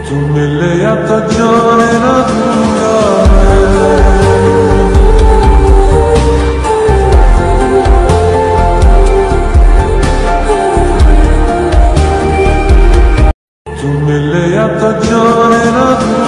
तू मिले या तो जाने न दूंगा मैं। तू मिले या तो जाने न दूंगा।